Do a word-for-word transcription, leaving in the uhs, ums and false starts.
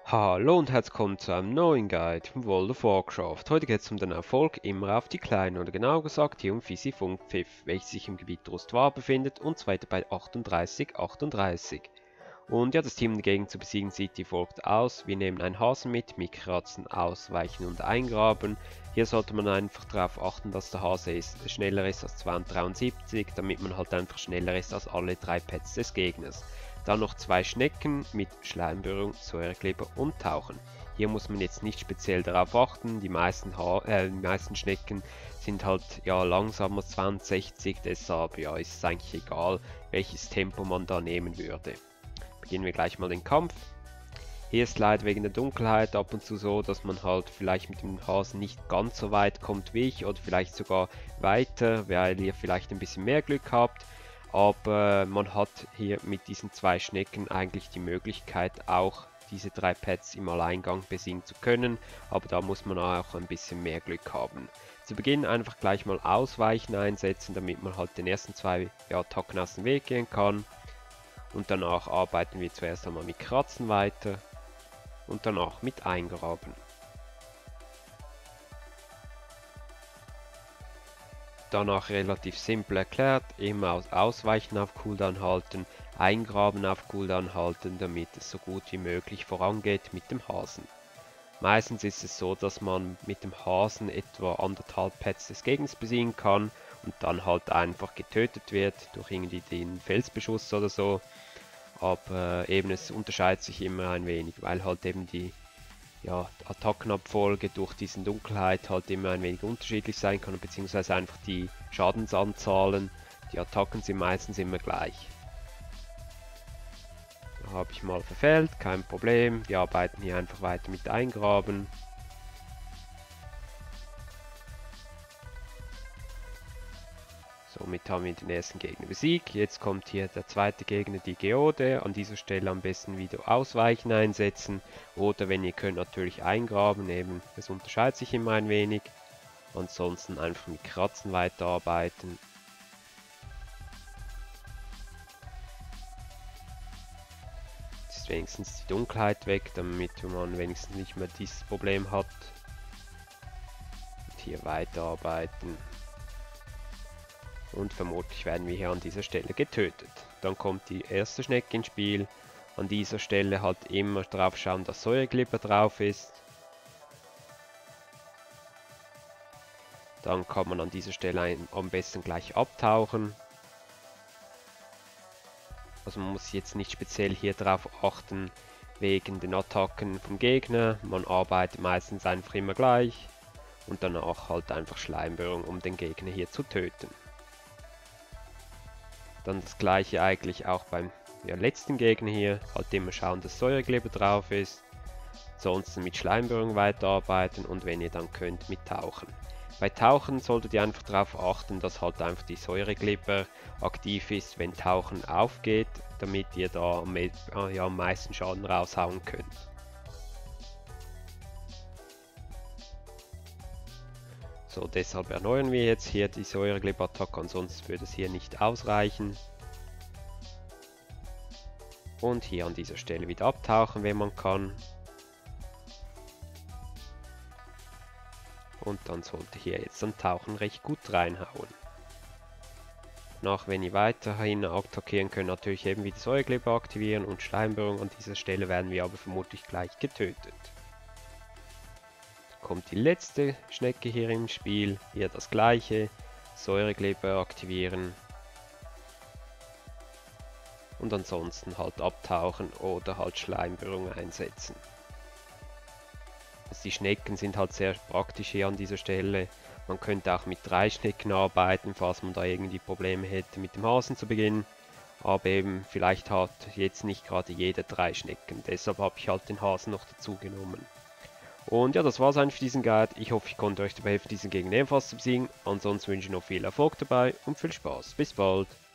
Hallo und herzlich willkommen zu einem neuen Guide von World of Warcraft. Heute geht es um den Erfolg immer auf die Kleinen oder genauer gesagt hier um Visifunkpfiff, welches sich im Gebiet Drustvar befindet und zwar bei achtunddreißig achtunddreißig. Und ja, das Team dagegen zu besiegen sieht wie folgt aus. Wir nehmen einen Hasen mit, mitkratzen, ausweichen und eingraben. Hier sollte man einfach darauf achten, dass der Hase ist, schneller ist als zweihundertdreiundsiebzig, damit man halt einfach schneller ist als alle drei Pets des Gegners. Dann noch zwei Schnecken mit Schleimberührung, Säurekleber und Tauchen. Hier muss man jetzt nicht speziell darauf achten, die meisten, ha äh, die meisten Schnecken sind halt ja langsamer als zweihundertsechzig, deshalb ja, ist es eigentlich egal, welches Tempo man da nehmen würde. Beginnen wir gleich mal den Kampf. Hier ist leider wegen der Dunkelheit ab und zu so, dass man halt vielleicht mit dem Hasen nicht ganz so weit kommt wie ich oder vielleicht sogar weiter, weil ihr vielleicht ein bisschen mehr Glück habt. Aber man hat hier mit diesen zwei Schnecken eigentlich die Möglichkeit auch diese drei Pets im Alleingang besiegen zu können, aber da muss man auch ein bisschen mehr Glück haben. Zu Beginn einfach gleich mal Ausweichen einsetzen, damit man halt den ersten zwei ja, Attacken aus dem Weg gehen kann. Und danach arbeiten wir zuerst einmal mit Kratzen weiter und danach mit Eingraben. Danach relativ simpel erklärt, immer Ausweichen auf Cooldown halten, Eingraben auf Cooldown halten, damit es so gut wie möglich vorangeht mit dem Hasen. Meistens ist es so, dass man mit dem Hasen etwa anderthalb Pets des Gegners besiegen kann und dann halt einfach getötet wird durch irgendwie den Felsbeschuss oder so. Aber äh, eben es unterscheidet sich immer ein wenig, weil halt eben die ja, Attackenabfolge durch diese Dunkelheit halt immer ein wenig unterschiedlich sein kann, beziehungsweise einfach die Schadensanzahlen, die Attacken sind meistens immer gleich. Da habe ich mal verfehlt, kein Problem, wir arbeiten hier einfach weiter mit Eingraben. Somit haben wir den ersten Gegner besiegt. Jetzt kommt hier der zweite Gegner, die Geode. An dieser Stelle am besten wieder Ausweichen einsetzen. Oder wenn ihr könnt, natürlich eingraben. Eben, es unterscheidet sich immer ein wenig. Ansonsten einfach mit Kratzen weiterarbeiten. Jetzt ist wenigstens die Dunkelheit weg, damit man wenigstens nicht mehr dieses Problem hat. Und hier weiterarbeiten. Und vermutlich werden wir hier an dieser Stelle getötet. Dann kommt die erste Schnecke ins Spiel. An dieser Stelle halt immer drauf schauen, dass Säureglibber drauf ist. Dann kann man an dieser Stelle ein, am besten gleich abtauchen. Also man muss jetzt nicht speziell hier drauf achten wegen den Attacken vom Gegner. Man arbeitet meistens einfach immer gleich. Und danach halt einfach Schleimberührung, um den Gegner hier zu töten. Dann das gleiche eigentlich auch beim ja, letzten Gegner hier, halt immer schauen, dass Säurekleber drauf ist. Ansonsten mit Schleimberührung weiterarbeiten und wenn ihr dann könnt, mit Tauchen. Bei Tauchen solltet ihr einfach darauf achten, dass halt einfach die Säurekleber aktiv ist, wenn Tauchen aufgeht, damit ihr da am, ja, am meisten Schaden raushauen könnt. So, deshalb erneuern wir jetzt hier die Säurekleber-Attacke, ansonsten würde es hier nicht ausreichen. Und hier an dieser Stelle wieder abtauchen, wenn man kann. Und dann sollte hier jetzt am Tauchen recht gut reinhauen. Nach, wenn ihr weiterhin attackieren könnt, natürlich eben wieder Säurekleber aktivieren und Schleimberührung. An dieser Stelle werden wir aber vermutlich gleich getötet. Kommt die letzte Schnecke hier im Spiel, hier das gleiche, Säurekleber aktivieren und ansonsten halt abtauchen oder halt Schleimberührung einsetzen. Also die Schnecken sind halt sehr praktisch hier an dieser Stelle. Man könnte auch mit drei Schnecken arbeiten, falls man da irgendwie Probleme hätte mit dem Hasen zu beginnen. Aber eben vielleicht hat jetzt nicht gerade jeder drei Schnecken, deshalb habe ich halt den Hasen noch dazu genommen. Und ja, das war's eigentlich für diesen Guide. Ich hoffe, ich konnte euch dabei helfen, diesen Gegner ebenfalls zu besiegen. Ansonsten wünsche ich noch viel Erfolg dabei und viel Spaß. Bis bald.